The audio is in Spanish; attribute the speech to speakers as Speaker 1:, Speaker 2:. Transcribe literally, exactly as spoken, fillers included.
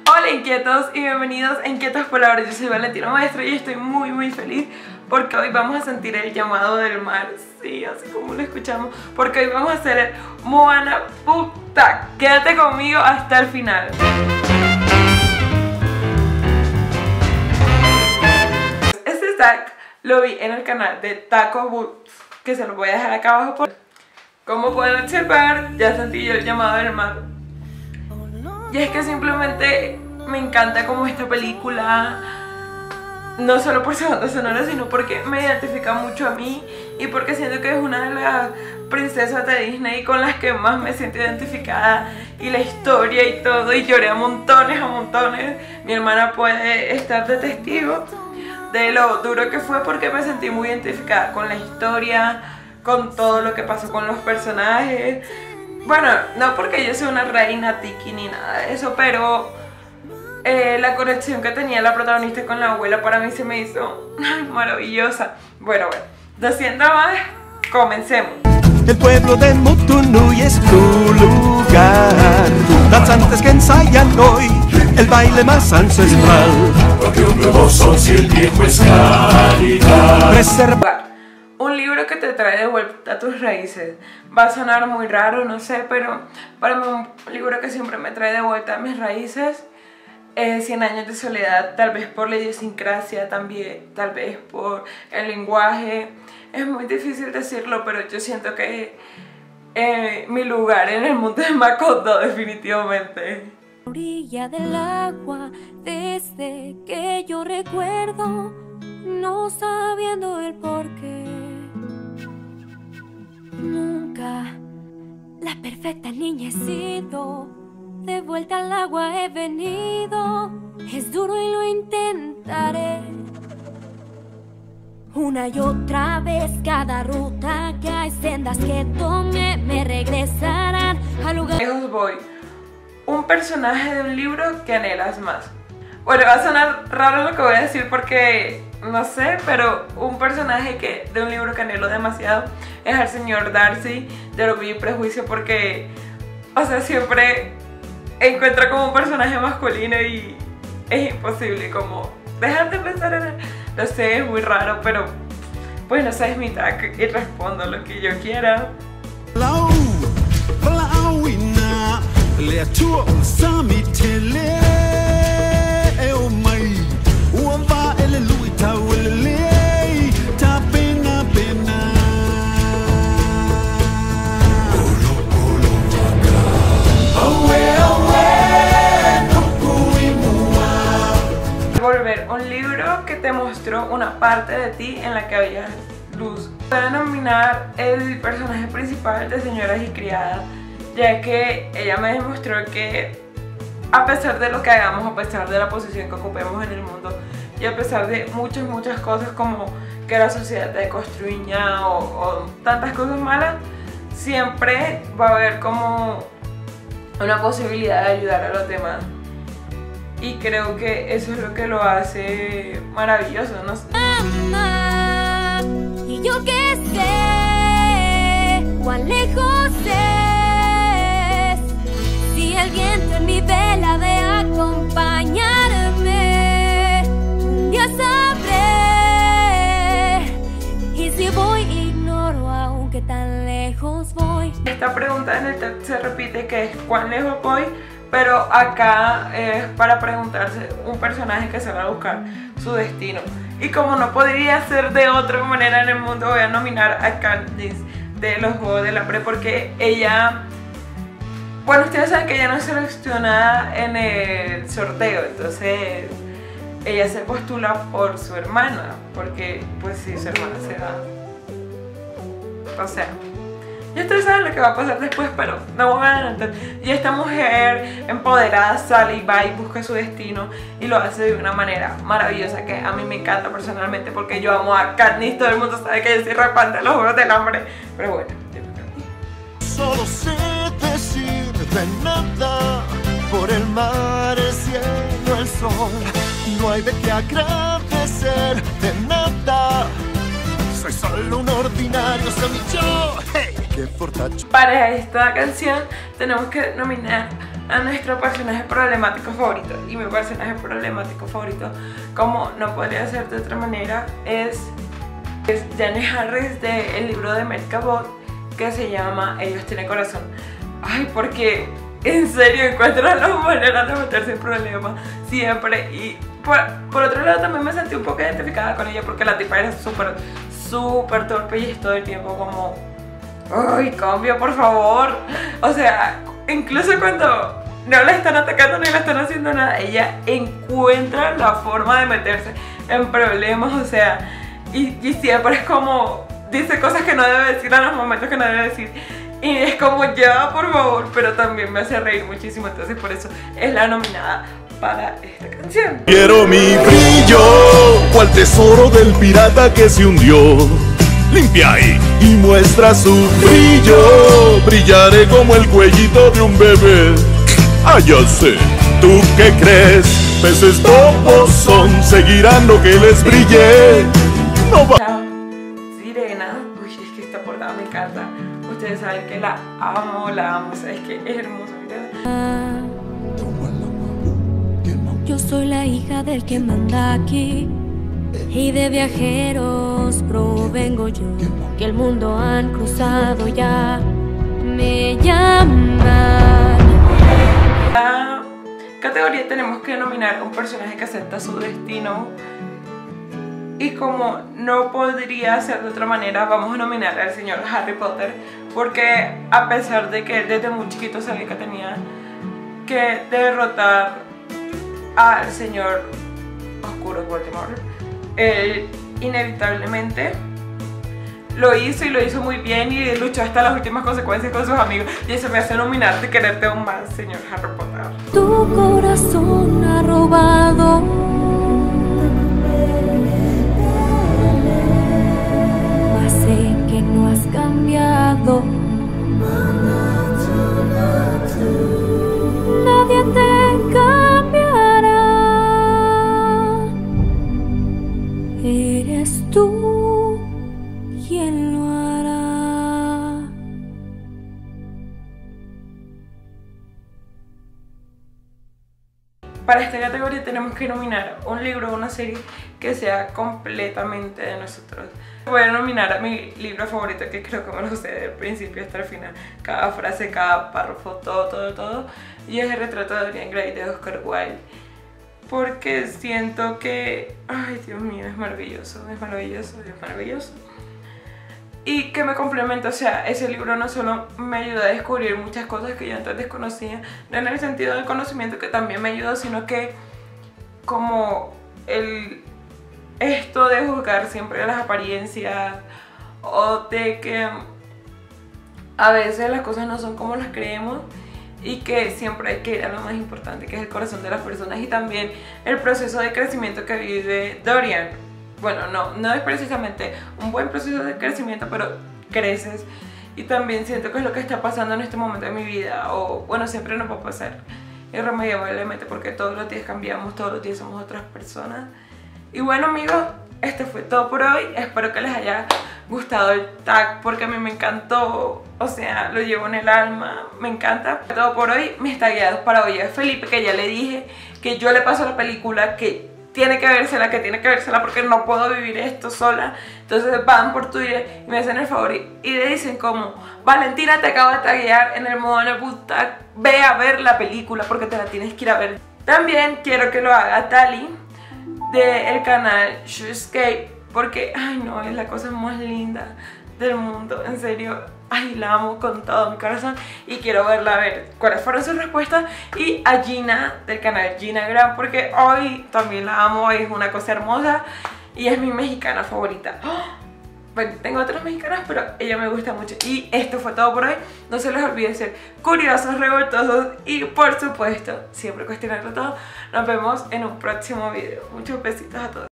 Speaker 1: Hola inquietos y bienvenidos a Inquietos por la Hora. Yo soy Valentina Maestro y estoy muy muy feliz porque hoy vamos a sentir el llamado del mar. Sí, así como lo escuchamos, porque hoy vamos a hacer el Moana Book Tag. Quédate conmigo hasta el final. Este tag lo vi en el canal de Taco Books, que se lo voy a dejar acá abajo. Por... Como pueden observar, ya sentí yo el llamado del mar. Y es que simplemente me encanta como esta película, no solo por su banda sonora, sino porque me identifica mucho a mí y porque siento que es una de las princesas de Disney con las que más me siento identificada, y la historia y todo, y lloré a montones, a montones. Mi hermana puede estar de testigo de lo duro que fue porque me sentí muy identificada con la historia, con todo lo que pasó con los personajes. Bueno, no porque yo soy una reina tiki ni nada de eso, pero eh, la conexión que tenía la protagonista con la abuela para mí se me hizo ay, maravillosa. Bueno, bueno, diciendo más, comencemos.
Speaker 2: El pueblo de Motunui es tu lugar, danzantes que ensayan hoy el baile más ancestral.
Speaker 3: Porque un nuevo sol si el viejo es caridad.
Speaker 2: Preserva
Speaker 1: Un libro que te trae de vuelta a tus raíces. Va a sonar muy raro, no sé, pero para mí un libro que siempre me trae de vuelta a mis raíces es Cien años de soledad, tal vez por la idiosincrasia, también, tal vez por el lenguaje. Es muy difícil decirlo, pero yo siento que eh, mi lugar en el mundo es Macondo, definitivamente.
Speaker 4: Orilla del agua, desde que yo recuerdo, no sabiendo el porqué. Nunca la perfecta niña he sido, de vuelta al agua he venido. Es duro y lo intentaré. Una y otra vez, cada ruta que hay, sendas que tome me regresarán al lugar.
Speaker 1: Lejos voy. Un personaje de un libro que anhelas más. Bueno, va a sonar raro lo que voy a decir porque no sé, pero un personaje que de un libro que anhelo demasiado es el señor Darcy de Orgullo y Prejuicio, porque, o sea, siempre encuentro como un personaje masculino y es imposible como dejar de pensar en él. Lo sé, es muy raro, pero pues no sé, es mi tag y respondo lo que yo quiera. Volver, un libro que te mostró una parte de ti en la que había luz. Voy a nominar el personaje principal de Señoras y Criadas, ya que ella me demostró que a pesar de lo que hagamos, a pesar de la posición que ocupemos en el mundo y a pesar de muchas, muchas cosas como que la sociedad te construya o, o tantas cosas malas, siempre va a haber como una posibilidad de ayudar a los demás. Y creo que eso es lo que lo hace maravilloso, ¿no?
Speaker 4: Mamá, y yo que sé cuán lejos es, si el viento en mi vela de acompañarme, un día sabré. Y si voy ignoro aunque tan lejos voy.
Speaker 1: Esta pregunta en el texto se repite, que es ¿cuán lejos voy? Pero acá es para preguntarse un personaje que se va a buscar su destino. Y como no podría ser de otra manera en el mundo, voy a nominar a Katniss de los Juegos del Hambre, porque ella... Bueno, ustedes saben que ella no es seleccionada en el sorteo, entonces ella se postula por su hermana, porque pues sí, su hermana se da. O sea... Y ustedes saben lo que va a pasar después, pero no voy a adelantar. Y esta mujer empoderada sale y va y busca su destino y lo hace de una manera maravillosa que a mí me encanta personalmente, porque yo amo a Katniss. Todo el mundo sabe que yo soy rapante de los Juegos del Hambre, pero bueno,
Speaker 2: solo sé decir de nada, por el mar, el cielo, el sol, no hay de qué agradecer de nada. Soy solo un ordinario semillón. Hey, qué fortacho.
Speaker 1: Para esta canción tenemos que nominar a nuestro personaje problemático favorito. Y mi personaje problemático favorito, como no podría ser de otra manera, es, es Jane Harris del libro de Mary Cabot que se llama Ellos tienen corazón. Ay, porque en serio encuentran las maneras de meterse en problemas siempre. Y por, por otro lado también me sentí un poco identificada con ella porque la tipa era súper, súper torpe y es todo el tiempo como... ¡Ay, cambia, por favor! O sea, incluso cuando no la están atacando ni la están haciendo nada, ella encuentra la forma de meterse en problemas, o sea, y, y siempre es como, dice cosas que no debe decir en los momentos que no debe decir, y es como, ya, por favor, pero también me hace reír muchísimo, entonces por eso es la nominada para esta canción.
Speaker 2: Quiero mi brillo, cual tesoro del pirata que se hundió. Limpia ahí y muestra su brillo. Brillaré como el cuellito de un bebé. Ah, ya sé, ¿tú qué crees? Peces bobos son, seguirán lo que les brille. No va.
Speaker 1: Chao, Sirena. Uy, es que esta portada me encanta. Ustedes saben que la amo, la amo. ¿Sabes qué? Es hermosa, mira.
Speaker 4: Yo soy la hija del que manda aquí, y de viajeros provengo yo, que el mundo han cruzado ya. Me llaman.
Speaker 1: La categoría tenemos que nominar un personaje que acepta su destino. Y como no podría ser de otra manera, vamos a nominar al señor Harry Potter, porque a pesar de que desde muy chiquito sabía que tenía que derrotar al señor oscuro Voldemort, él inevitablemente lo hizo y lo hizo muy bien y luchó hasta las últimas consecuencias con sus amigos, y eso me hace nominarte, quererte aún más, señor Harry Potter.
Speaker 4: Tu corazón ha robado, mas sé que no has cambiado. Nadie te cambiará. Eres tú quien lo hará.
Speaker 1: Para esta categoría tenemos que nominar un libro o una serie que sea completamente de nosotros. Voy a nominar a mi libro favorito, que creo que me lo sé del principio hasta el final, cada frase, cada párrafo, todo, todo, todo, y es El retrato de Dorian Gray de Oscar Wilde, porque siento que, ay Dios mío, es maravilloso, es maravilloso, es maravilloso. Y que me complementa, o sea, ese libro no solo me ayudó a descubrir muchas cosas que yo antes desconocía, no en el sentido del conocimiento que también me ayudó, sino que como el, esto de juzgar siempre las apariencias o de que a veces las cosas no son como las creemos y que siempre hay que ir a lo más importante, que es el corazón de las personas, y también el proceso de crecimiento que vive Dorian. Bueno, no, no es precisamente un buen proceso de crecimiento, pero creces, y también siento que es lo que está pasando en este momento de mi vida, o bueno, siempre nos va a pasar irremediablemente, porque todos los días cambiamos, todos los días somos otras personas. Y bueno amigos, esto fue todo por hoy, espero que les haya gustado el tag, porque a mí me encantó, o sea, lo llevo en el alma, me encanta. Todo por hoy, mis tagueados para hoy es Felipe, que ya le dije que yo le paso la película, que tiene que vérsela, que tiene que vérsela porque no puedo vivir esto sola. Entonces van por Twitter y me hacen el favor y, y le dicen como, Valentina, te acabo de taguear en el modo de puta, ve a ver la película porque te la tienes que ir a ver. También quiero que lo haga Tali del canal Shoescape, porque ay no, es la cosa más linda del mundo, en serio. Ay, la amo con todo mi corazón y quiero verla, a ver cuáles fueron sus respuestas. Y a Gina del canal Gina Gram, porque hoy también la amo, es una cosa hermosa y es mi mexicana favorita. ¡Oh! Bueno, tengo otras mexicanas, pero ella me gusta mucho. Y esto fue todo por hoy. No se les olvide ser curiosos, revoltosos y por supuesto siempre cuestionarlo todo. Nos vemos en un próximo video. Muchos besitos a todos.